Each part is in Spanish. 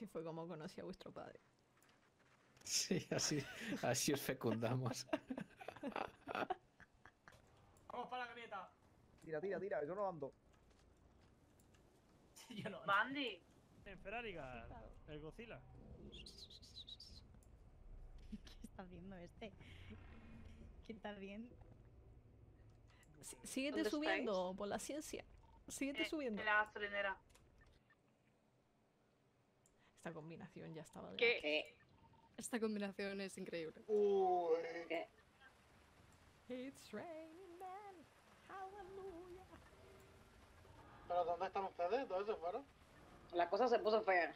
Así fue como conocí a vuestro padre. Sí, así os fecundamos. Vamos para la grieta. Tira, yo no ando. Yo no. Bandy. En Ferrariga, el Godzilla. ¿Qué está haciendo este? ¿Qué está haciendo? Síguete ¿Dónde subiendo por la ciencia. Síguete subiendo. En la gasolinera. Esta combinación ya estaba de ¿Qué? Esta combinación es increíble. ¿Qué? It's raining men. Hallelujah. ¿Pero dónde están ustedes? ¿Dónde se fueron? La cosa se puso fea.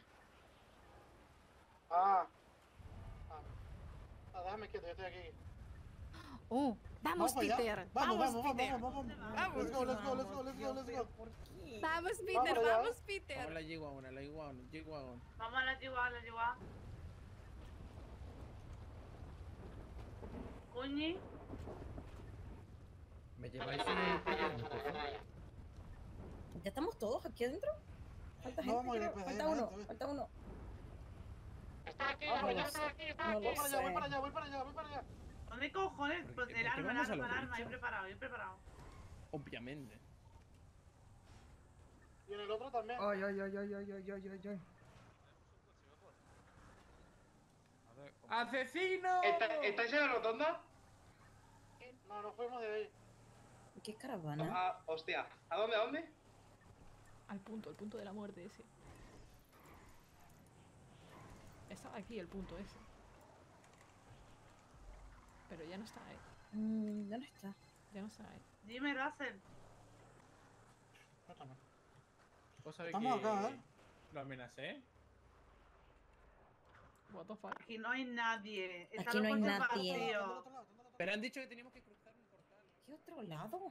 Déjame quieto, yo estoy aquí. ¡Oh! ¡Vamos, para allá. Peter! Vamos. Let's go. ¡Vamos, Peter! para allá. ¡Vamos, Peter! Vamos a la G-Wagon, Vamos a la Chihuahua, Cuñi. ¿Me lleváis ¿Ya estamos todos aquí adentro? Falta No, vamos a ir gente, a creo. pedir, Falta uno. Está aquí, No voy lo sé. No lo sé. para allá. ¿Dónde cojones? Pues el arma, vamos a lo el dicho? Bien preparado. Obviamente. Y en el otro también. Ay. ¡Asesino! ¿Estáis en la rotonda? No, nos fuimos de ahí. ¿Qué caravana? Hostia. ¿A dónde? Al punto de la muerte ese. Estaba aquí el punto ese. Pero ya no está, Ya no está. Ya no está, Dime, Russell. Estamos acá, ¿eh? Lo amenacé. What the fuck. Aquí no hay nadie. Está Aquí no hay el coche nadie. vacío. Pero han dicho que teníamos que cruzar un portal. ¿Qué otro lado?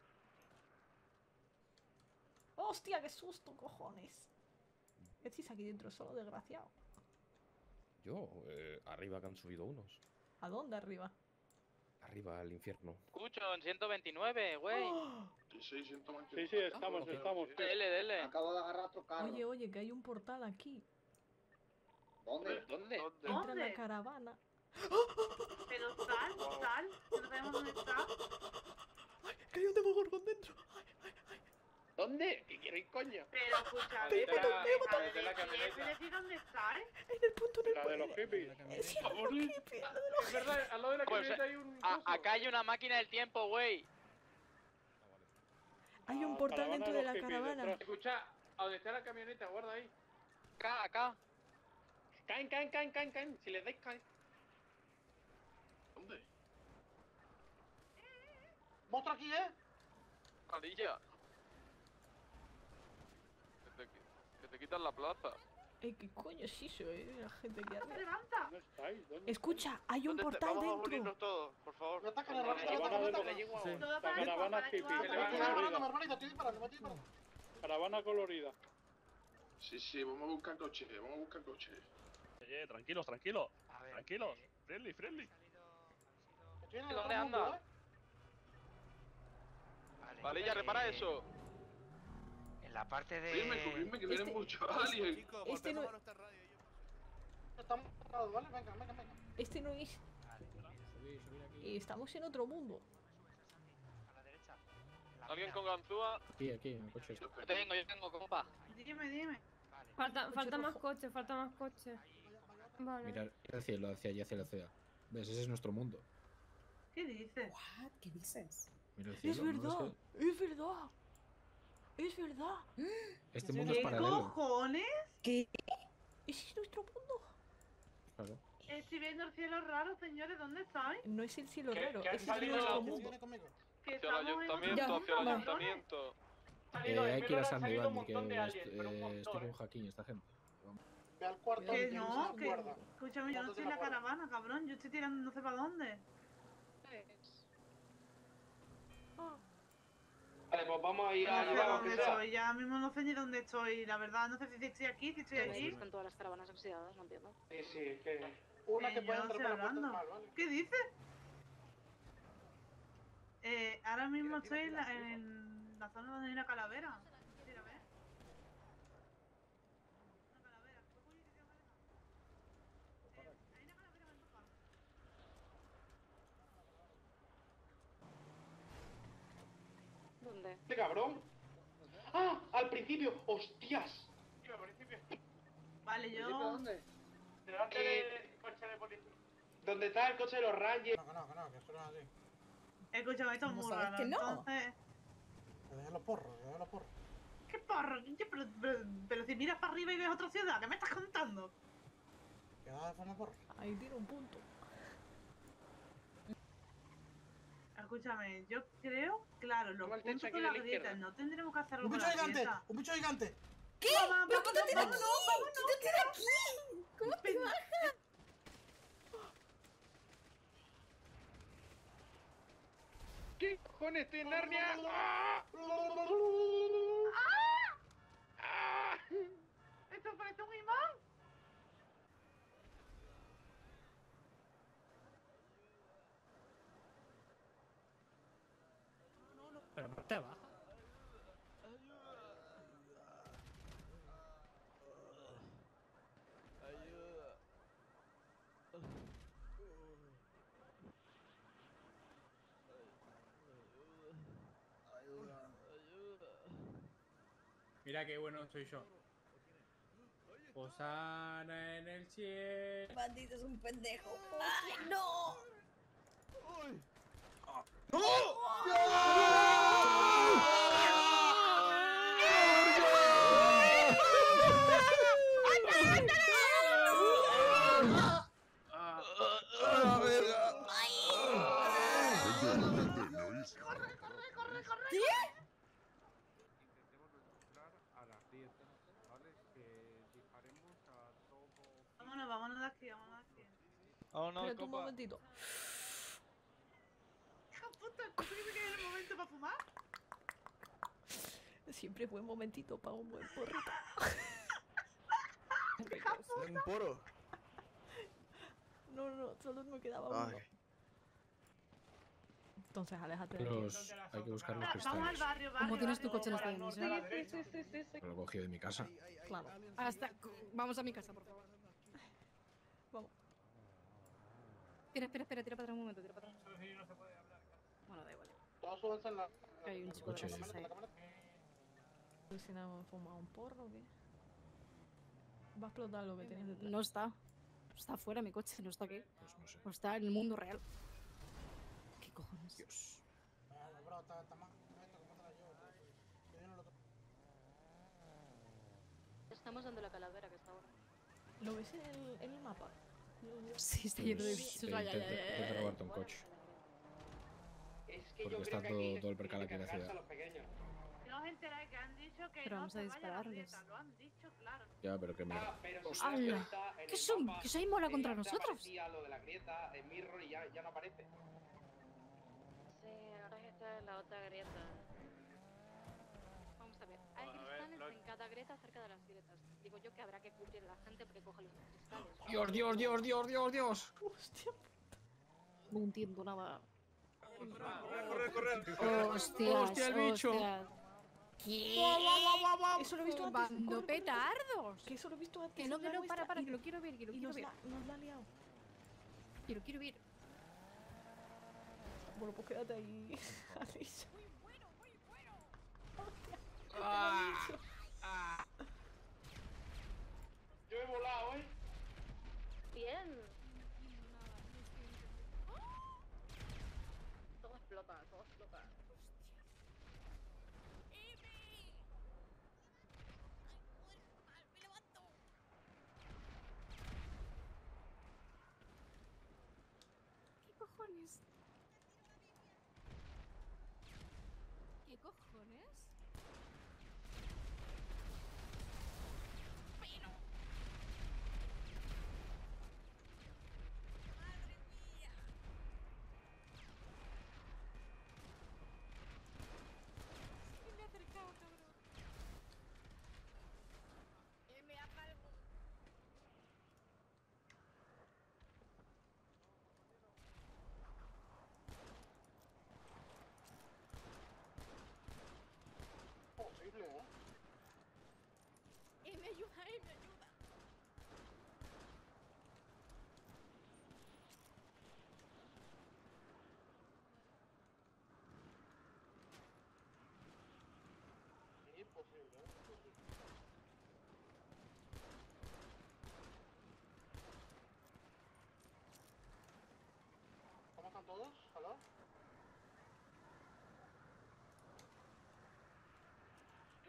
¡Hostia, qué susto, cojones! ¿Qué hacéis aquí dentro solo, desgraciado? Yo, arriba que han subido unos. ¿A dónde arriba? Arriba al infierno. Escucho, en 129, güey. Sí, estamos. Dele. Acabo de agarrar otro carro. Oye, que hay un portal aquí. ¿Dónde? Entra en la caravana. Pero sal, que no sabemos dónde está. ¡Que hay un demogorgon dentro! ¿Dónde? ¿Qué quiero ir, coño? Pero escucha, Te he matado. decir dónde está, En el punto en el La de los hippies. Sí, Es verdad, al lado de la Pues, camioneta hay un... acá hay una máquina del tiempo, güey. Hay un portal dentro de la caravana. Escucha, a donde está la camioneta, guarda ahí. Acá. Caen. Si les dais, caen. ¿Dónde? ¿Monstruo aquí, Cadilla. Que te quitan la plaza. ¿Qué coño es eso, La gente que ¡Se arriba. levanta! ¿Dónde estáis? ¿Dónde? Escucha, hay un portal Vamos a dentro. unirnos todos, por favor. Me atacan, hermanito. Todo para caravana el hippie. Chihuahua. Estoy disparando. Caravana colorida. Sí, vamos a buscar coche. Oye, tranquilos. A ver. Tranquilos. Friendly. Estoy en el ¿Dónde otro anda? mundo, Vale, ya repara eso. En la parte de... Subidme, que vienen muchos aliens. Estamos parados, ¿vale? Venga. Este no es. Estamos en otro mundo. A la derecha. ¿Alguien con ganzúa? Aquí, en el coche. Yo tengo, compa. Dime. Falta más rojo. coches. Vale. Mirar hacia el cielo, hacia allá, hacia la ciudad. ¿Ves? Ese es nuestro mundo. ¿Qué dices? What? ¿Qué dices? Mira el cielo. Es ¿no verdad. ves Es verdad. que este mundo es ¿Qué paralelo? cojones? ¿Qué? Ese es nuestro mundo. Claro. Estoy viendo el cielo raro, señores. ¿Dónde estáis? No es el cielo ¿Qué raro, han ese es salido nuestro los mundo. viene conmigo? Que Hacia el estamos en ayuntamiento, Ya, hacia el vale. ayuntamiento. Hay que ir a San Iván, que estoy con Jaquín y esta gente. Vamos. Ve al cuarto. Que y no, se que... guarda. Escúchame, yo no estoy en la caravana, cabrón. Yo estoy tirando no sé para dónde. Vale, pues vamos a ir No a sé llevar dónde estoy, ya mismo no sé ni dónde estoy. La verdad, no sé si estoy aquí, si estoy allí. Con todas las caravanas oxidadas, no entiendo. Sí, que... Una que Yo puede no entrar estoy por la puerta hablando. normal, ¿vale? ¿Qué dices? Ahora mismo estoy en la zona donde hay una calavera. Mira, ¿ves? Una calavera. dónde? ¿Este cabrón? ¡Ah! Al principio. ¡Hostias! Al principio. Vale, yo... ¿Dónde? Delante del coche de policía. ¿Dónde está el coche de los Rangers? Que no, que esto no es así. Escúchame, esto es ¿Cómo muy sabes raro. que no? Entonces... Que dejen los porros, ¿Qué porro? Pero si miras para arriba y ves otra ciudad, ¿qué me estás contando? Que da de forma porro. Ahí tiene un punto. Escúchame, yo creo, claro, los Toma el techo puntos aquí con de las la grietas, izquierda. no tendremos que hacerlo ¡Un con bicho la gigante! grieta. ¡Un bicho gigante! ¿Qué? Vamos, ¡Pero vamos, quítate de vamos, aquí! ¡Quítate de aquí! ¿Cómo te bajas? ¿Qué cojones? Estoy en Narnia. ¡Ah! ¡Ah! ¿Esto parece un imán? Pero no te baja. Mira qué bueno soy yo. Posana en el cielo. Bandito es un pendejo. ¡Ay, no! Vámonos de aquí, vámonos de aquí. Oh, no, Espérate un compa. momentito. ¡Hija puta! ¿Tú crees que es el momento para fumar? Siempre es buen momentito para un buen porrito. ¿Un poro? No, solo me quedaba uno. Ay. Entonces, aléjate de aquí. Hay que buscar los Vamos al cristales. barrio. ¿Cómo tienes tu barrio. coche en esta dimensión? Sí. Lo cogí de mi casa. Claro. Hasta... Vamos a mi casa, por favor. Vamos. Espera, tira para atrás un momento, tira para atrás. Bueno, da igual. Todos súbanse en la... Hay un chico de Coche. cosas ahí. Si no hemos fumado un porro o qué. Va a explotar lo que tienes detrás. No está. Está fuera mi coche, no está aquí. Pues no sé. O está en el mundo real. ¿Qué cojones? Dios. Bro, está más. Esto, ¿cómo te la llevo? Que yo no lo toco. Estamos dando la calavera que está ahora. ¿Lo ves en el mapa? Sí, está lleno de Pues, bichos. Vaya, intenta robarte un coche. Es que Porque yo está creo que aquí todo el percal tiene aquí en la cargarse ciudad. a los pequeños. No os enteráis que han dicho que Pero no vamos a se vaya a la dispararles. grieta, lo han dicho, claro. Ya, pero qué mierda. Ah, pero si ¡Hala! te das cuenta, en ¿Qué el son? mapa, ¿Que soy mola contra antes nosotros? aparecía lo de la grieta, el mirror y ya no aparece. Sí, ahora está en la otra grieta. Vamos a ver. Hay cristales en cada grieta cerca de las grietas. Digo yo que habrá que cubrir a la gente porque coge los cristales. Dios. Hostia. No entiendo nada. Corre. Hostias, el bicho. hostias. ¿Qué? Eso lo he visto antes. ¡Bando Corre. petardos! Que eso lo he visto antes. Que no, en la muestra para, y- que lo quiero ver, Y nos la ha liado. Quiero ver. Bueno, pues quédate ahí, Alicia. Yo he volado, ¿eh? Bien. Todo explota, todo explota. ¿Qué cojones? ¿Qué cojones? Pero... ¡Madre mía! ¿Qué me ha acercado, cabrón? Me hace algo.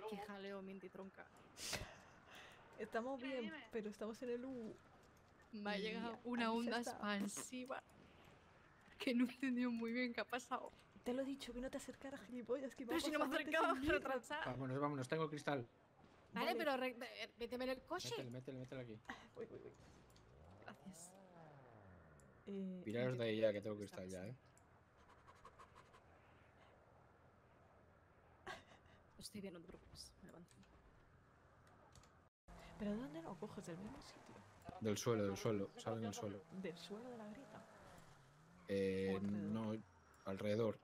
Qué jaleo, Minty tronca. Estamos Dime, bien, dime. pero estamos en el U. Me ha Y llegado una aquí se onda está. expansiva que no he entendido muy bien qué ha pasado. Te lo he dicho, que no te acercaras, gilipollas, que Pero si no me he acercado, retrasada. Vámonos, vámonos, tengo cristal. Vale, pero méteme en el coche. Métele aquí. Voy. Gracias. Piraros de ahí ya, que tengo cristal ya, Estoy bien, no te preocupes. Me levanto. ¿Pero de dónde lo coges? ¿Del mismo sitio? Del suelo, salen del suelo. ¿Del suelo de la grieta? No, alrededor.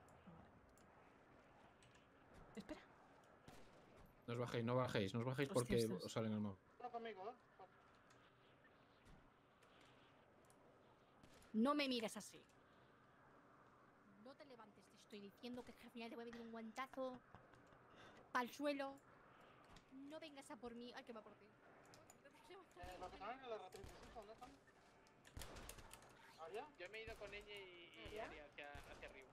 Espera. No os bajéis, no os bajéis Hostia, porque ostras. os salen al mapa. No conmigo, ¿eh? No me mires así. No te levantes, te estoy diciendo que es que al final te voy a meter un guantazo pa'l suelo. No vengas a por mí. Ay, que va por ti. Los que están en la R35, ¿dónde están? ¿Aria? Yo me he ido con ella y Aria hacia arriba.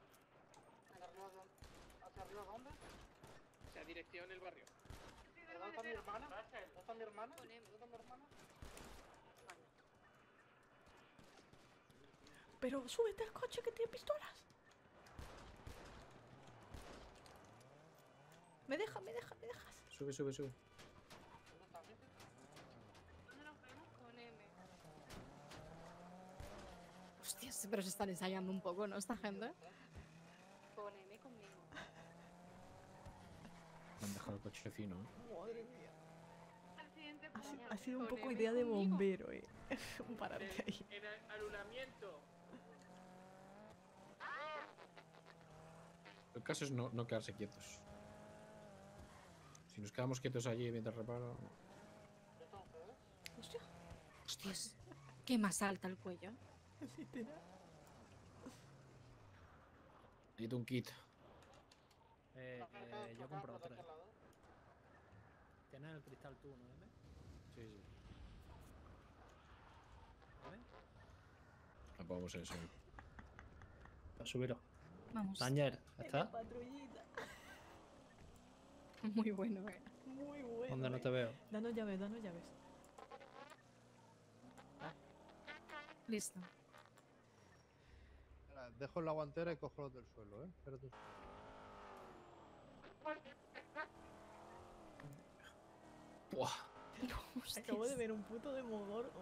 ¿Hacia arriba dónde? O sea, dirección el barrio. ¿Dónde está mi hermana? ¿Dónde está mi hermana? ¿Dónde está mi hermana? Pero súbete al coche que tiene pistolas. Me dejas. Sube. ¿Dónde está mi? ¿Dónde nos vemos? Con M. Hostias, pero se están ensayando un poco, ¿no? Esta gente. Poneme conmigo. Me han dejado el coche fino, Madre mía. Al siguiente Ha, punto. ha sido un poco Poneme idea de conmigo. bombero, Pararte ahí. En anulamiento. El caso es no quedarse quietos. Si nos quedamos quietos allí mientras reparo... Hostia. Hostias. ¿Qué más salta el cuello? Literal. Necesito un kit. Yo compro 3. Tienes el cristal tú, ¿no? ¿M? Sí. ¿M? No podemos eso. Pues subirlo. Vamos. Danger, En ¿está? la patrullita. Muy bueno, Muy bueno. ¿Dónde no te veo? Danos llaves. Listo. Dejo la guantera y cojo los del suelo, Espérate. ¡Buah! Acabo de ver un puto demogorgon.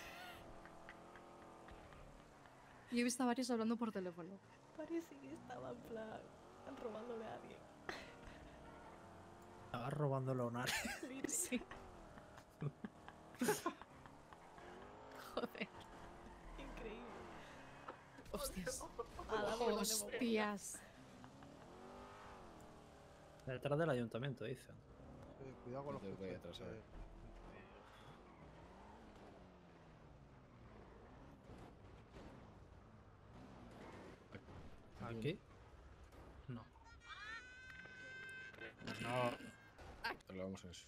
Yo he visto a varios hablando por teléfono. Parece que estaba en plan robándole a alguien. Estaba robándole a un área. Sí. Joder. Increíble. Hostias. Nada, bueno, Hostias. Detrás del ayuntamiento, dicen. Cuidado con los Tengo que ir coches, atrás, a ver. ¿Aquí? No. No. Pero vamos a eso.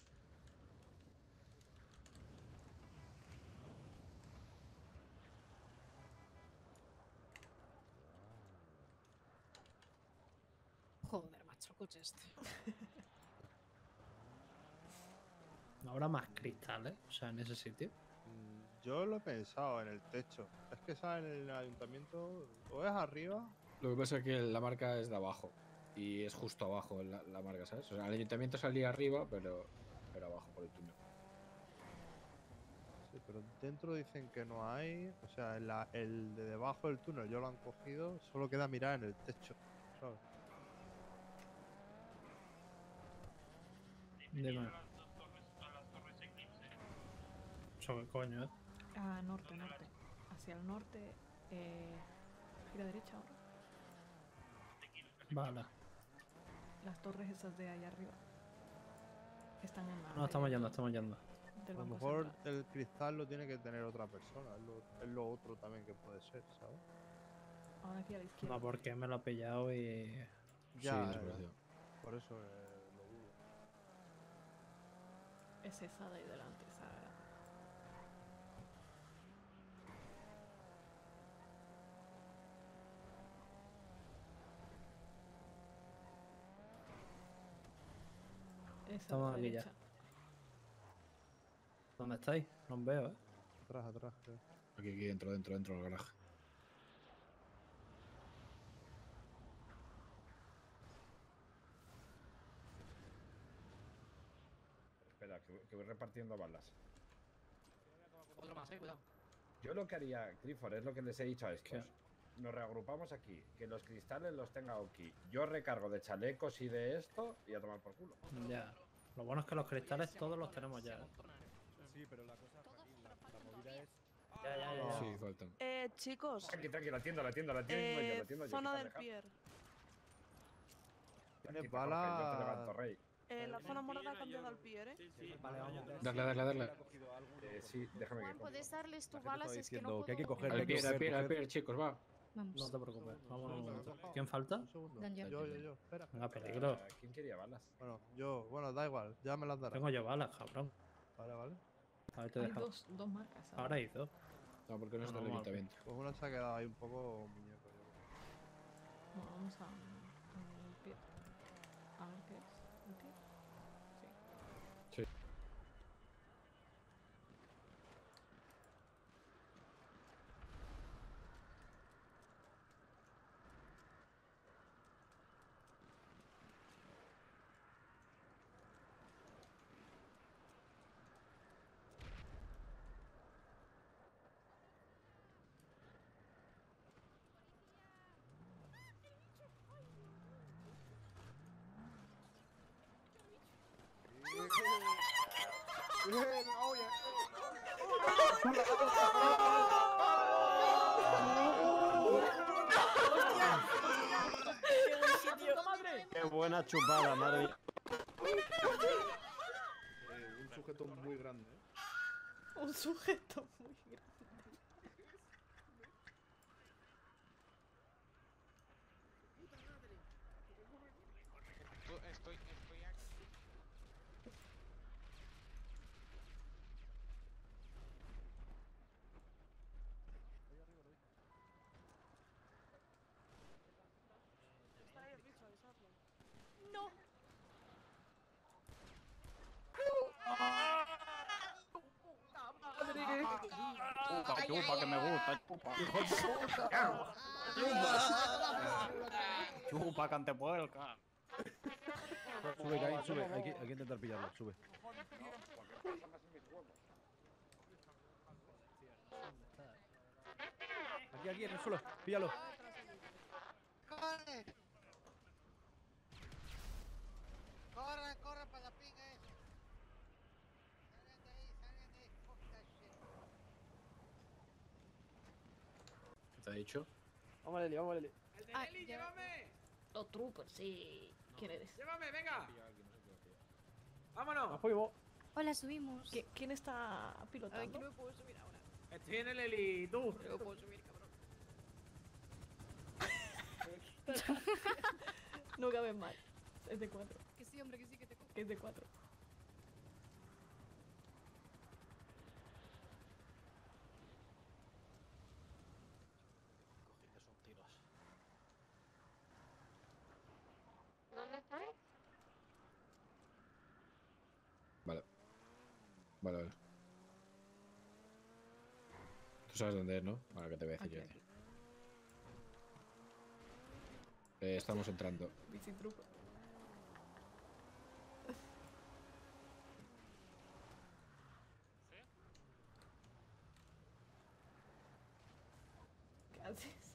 Joder, macho, el coche este. ¿No habrá más cristales? O sea, en ese sitio. Yo lo he pensado en el techo. Es que ¿sabes? En el ayuntamiento o es arriba. Lo que pasa es que la marca es de abajo. Y es justo abajo la marca, ¿sabes? O sea, el ayuntamiento salía arriba, pero abajo por el túnel. Sí, pero dentro dicen que no hay. O sea, el de debajo del túnel yo lo han cogido. Solo queda mirar en el techo. ¿Sabes? Dime. ¿Eso qué coño, Norte. Hacia el norte. Gira derecha ahora. Vale. Las torres esas de ahí arriba. Están en la. No, estamos yendo. del A lo Banco mejor Central. el cristal lo tiene que tener otra persona. Es lo otro también que puede ser, ¿sabes? Ahora aquí a la izquierda. No, porque me lo ha pillado y... Ya, desgraciado. por eso lo dudo. Es esa de ahí delante, esa. Estamos aquí ya. derecha. ¿Dónde estáis? No os veo, Atrás, creo. Aquí dentro del garaje. Espera, que voy repartiendo balas. Otro más, cuidado. Yo lo que haría, Clifford, es lo que les he dicho a estos. ¿Qué? Nos reagrupamos aquí, que los cristales los tenga Oki. Yo recargo de chalecos y de esto y a tomar por culo. Ya. Lo bueno es que los cristales todos los tenemos ya. Sí, pero la cosa, Joaquín, la movida es... Ya. Sí, faltan. Chicos, Tranqui, la tienda yo. zona quítale, del ja. pier. Tranqui, Tienes Jorge, yo te balas. levanto, rey. La zona morada ha cambiado al pier, Vale, vamos. Darle. Sí, déjame Juan, que... ¿puedes darles tu Es que te balas? estaba Es que no diciendo que hay que puedo. coger, Al pier, chicos, va. No Vamos. te preocupes. Vámonos un momento. ¿Quién falta? Un segundo. Daniel. Yo, espera. Venga, peligro. ¿Quién quería balas? Bueno, da igual, ya me las darás. Tengo yo balas, cabrón. Vale. A ver, te Hay deja. dos marcas. Ahora hay dos. No, porque no es No, del no, ayuntamiento. Pues una se ha quedado ahí un poco muñeco. Yo. Bueno, vamos a el pie. A ver qué es. ¿El pie? Sí. Sí. Qué buena chupada, madre mía. Un sujeto muy grande, Un sujeto muy grande. Estoy aquí. No. Chupa, que me gusta, chupa. Chupa, cantepuelca. Sube, Caín, sube. Hay que intentar pillarlo, sube. Aquí, en el suelo. Píllalo. ¡Corre! ¡Corre para la pinga esa! ¡Salgan de ahí! ¡Fuck that shit! ¿Qué te ha dicho? Vamos, Leli, Eli, llévame. Los troopers, sí. ¿Quién eres? Llévame, venga. Vámonos. Nos fuimos. Hola, subimos. ¿Quién está pilotando? A ver, que no me puedo subir ahora. Estoy en el Eli, tú. No me puedo subir, cabrón. No cabe más. Es de 4. Que sí, hombre, que sí, que te cojo. Es de 4. ¿Dónde estáis? Vale. Tú sabes dónde es, ¿no? Ahora que te voy a decir yo. Aquí. Estamos entrando. Bici truco. ¿Qué haces?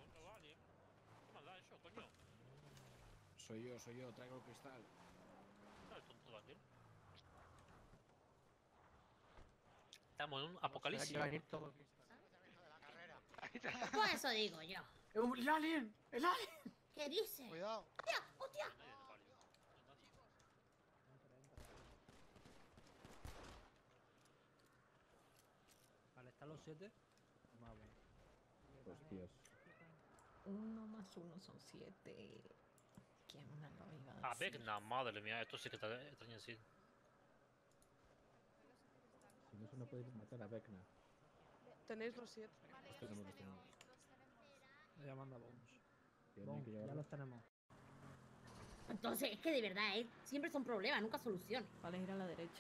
Soy yo, traigo el cristal. Estamos en un apocalipsis. Pues eso digo yo. ¡El alien! ¡El alien! ¿Qué dice? Cuidado. ¡Hostia! Vale, ¿están los 7? Vamos. Hostias. 1 más 1 son 7. ¿Quién me lo iba a Ah, decir? Vecna, madre mía, esto sí que está extraño así. Si no, se no podéis matar a Vecna. Tenéis los 7. Tenemos. Ya manda bombs. Tienen que llevarlo. Ya los tenemos. Entonces, es que de verdad, siempre son problemas, nunca soluciones. Vale, ir a la derecha.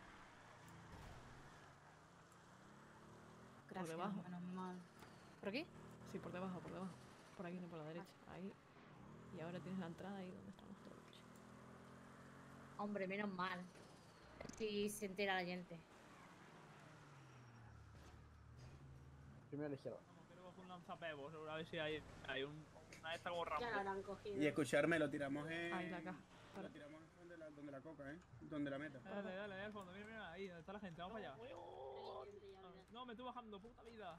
Gracias, debajo. menos mal. ¿Por aquí? Sí, por debajo, por debajo. Por aquí, no por la derecha. Ahí. Y ahora tienes la entrada ahí donde estamos todos. Hombre, menos mal. Si se entera la gente. Primero a la izquierda. Quiero coger un lanzapevos, a ver si hay una de estas gorras. Ya lo habrán cogido. Y escucharme, lo tiramos en. Ahí la caja. Lo tiramos donde la coca, donde la meta. Dale, dale, al fondo, mira, mira, ahí, donde está la gente, vamos para allá. No, me estoy bajando, puta vida.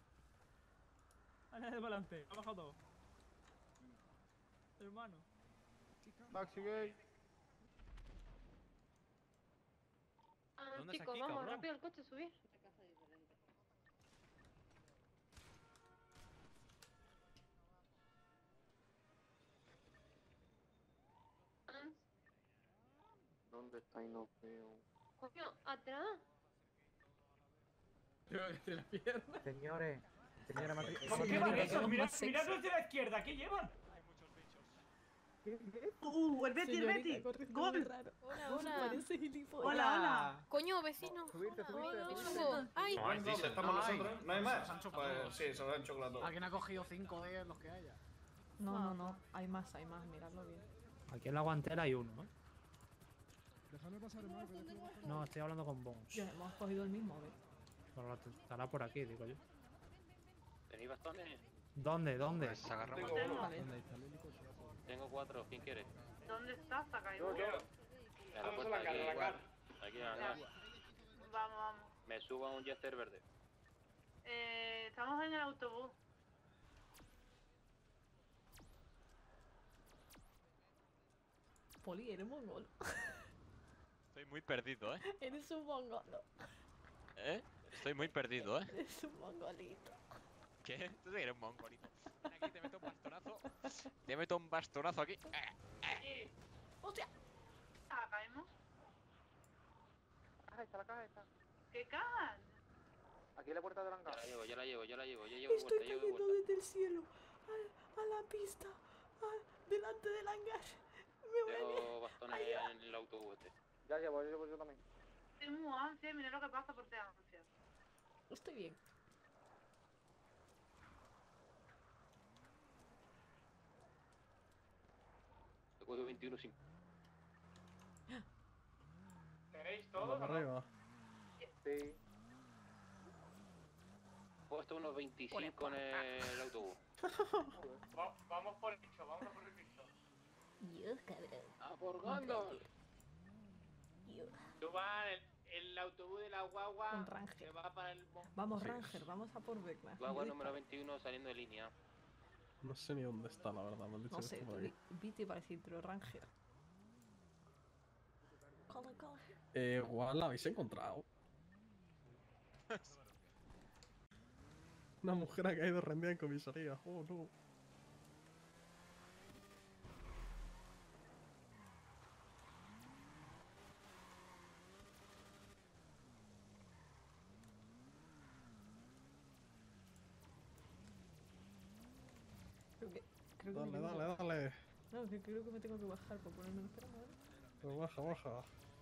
Dale, para adelante, ha bajado todo. Hermano. Taxi gay. ¿Dónde chicos, aquí, vamos, cabrón? Rápido al coche, subir. ¿Dónde está y no veo? Coño, atrás. Creo que te la pierna. Señores, señora Matriz. ¿Qué va eso? Mirad los de la izquierda, ¿qué llevan? El Betty, el Betty. Gol. Hola, hola. Parece gilipollas. Hola, hola. Coño, vecino. Subirte, Hola, subirte. subo. Ay. ¿Dónde estamos nosotros? ¿No hay más? Pues sí, se lo han chocolate. ¿Alguien ha cogido 5 de los que haya? No. Hay más, miradlo bien. Aquí en la guantera hay uno, ¿eh? Déjame pasar, hermano. No, estoy hablando con Bones. Ya hemos cogido el mismo, ¿ves? Pero estará por aquí, digo yo. ¿Tenéis bastones? ¿Dónde? Pues agarramos. Vale. Tengo 4, ¿quién quiere? ¿Dónde estás? ¿Está caído? Vamos a la cara, Aquí, Vamos. Me subo a un Jester verde. Estamos en el autobús. Poli, eres mongolo. Estoy muy perdido, ¿eh? Eres un mongolo. ¿Eh? Estoy muy perdido, ¿eh? Eres un mongolito. ¿Qué? Tú eres un mongolito. Ven aquí, te meto un bastonazo. Te meto un bastonazo aquí. ¡Hostia! Caemos. Ahí está la caja esta. ¿Qué caja? Aquí en la puerta del hangar. Yo la llevo. Estoy cayendo desde el cielo a la pista, delante del hangar. Me voy a Dejo bastones en el autobús este. Ya llevo yo también. Estoy muy ansia, mira lo que pasa por ser ansia. Estoy bien. Te cojo 21-5. ¿Tenéis todo? Vamos arriba. Sí. Puesto unos 25 en el autobús. Vamos por el bicho, vamos por el bicho. Dios, cabrón. ¡Ah, por Gandalf! Tú vas el autobús de la guagua. Con Ranger. Que va para el. Vamos, Ranger, vamos a por Beckman. Guagua número 21 saliendo de línea. No sé ni dónde está, la verdad. Me han dicho No que sé, está por aquí. Viti para decir, pero Ranger. Cola. Igual la habéis encontrado. Una mujer ha caído rendida en comisaría. Oh, no. Creo que me Dale, dale. No, que creo que me tengo que bajar para ponerme en espera, ¿vale? Pues baja.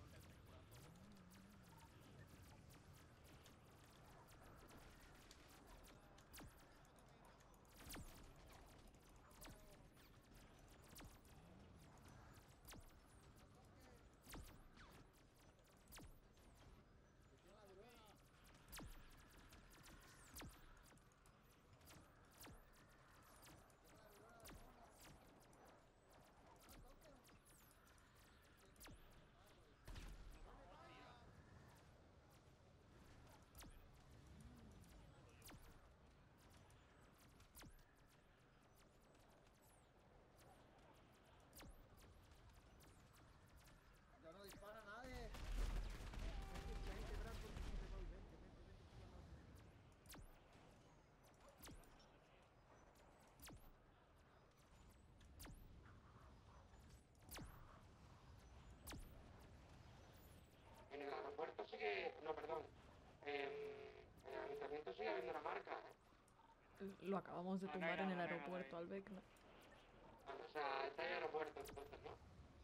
En el aeropuerto sigue. No, perdón. En el ayuntamiento sigue habiendo una marca. Lo acabamos de tumbar en el aeropuerto al Beckman. ¿Dónde sea, está en el aeropuerto entonces, ¿no?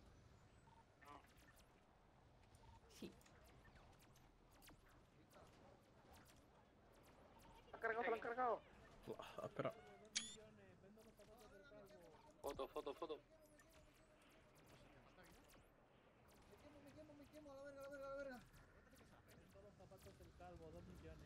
Sí. ¿Se lo han cargado? Espera. Foto, foto, foto. Me quemo, a la verga, a la verga, a la verga. Todos los zapatos del calvo, 2 millones.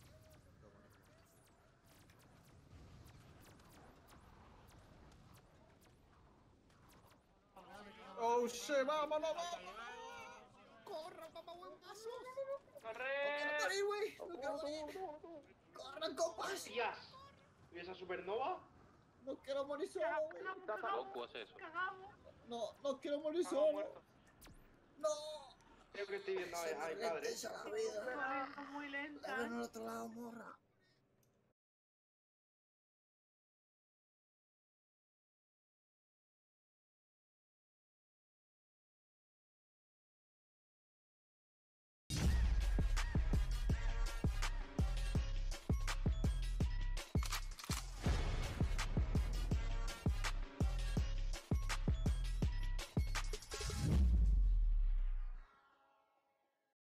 Oh shit, vámonos, vámonos. Corra, papá, buen paso. ¡Corre! No quiero morir, güey. No quiero morir. Corran, compas. ¡Hostias! ¿Y esa supernova? No quiero morir solo, güey. Loco, hace eso. No quiero morir solo. No. Creo que estoy viendo a mi padre. Esa la vida. Muy lenta. La ven al otro lado, morra.